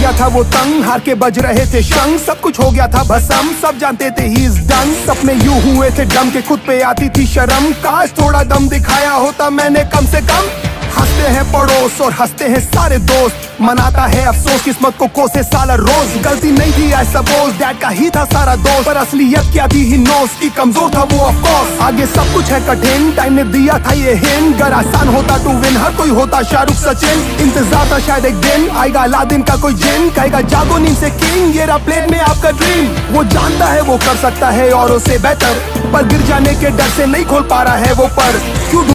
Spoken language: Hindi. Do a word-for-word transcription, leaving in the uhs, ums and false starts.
गया था वो तंग, हार के बज रहे थे शंख, सब कुछ हो गया था भसम, सब जानते थे ही इज डन। सपने यूं हुए थे डम के खुद पे आती थी शर्म, काश थोड़ा दम दिखाया होता मैंने कम से कम। हंसते हैं पड़ोस और हंसते हैं सारे दोस्त, मनाता है अफसोस किस्मत को कोसे साला रोज। गलती नहीं थी आई सपोज, डैड का ही था सारा दोस्त, पर असलियत क्या थी ही नोस की कमजोर था वो ऑफ कोर्स। आगे सब कुछ है कठिन, टाइम ने दिया था ये हिंट, अगर आसान होता टू विन हर कोई होता शाहरुख सचिन। इंतजार था शायद एक दिन आएगा अलादीन का कोई जिन, कहेगा जागो नींद से किंग, ये रहा प्लेन में आपका ड्रीम। वो जानता है वो कर सकता है औरों से बेहतर, पर गिर जाने के डर से नहीं खोल पा रहा है वो पर। क्यों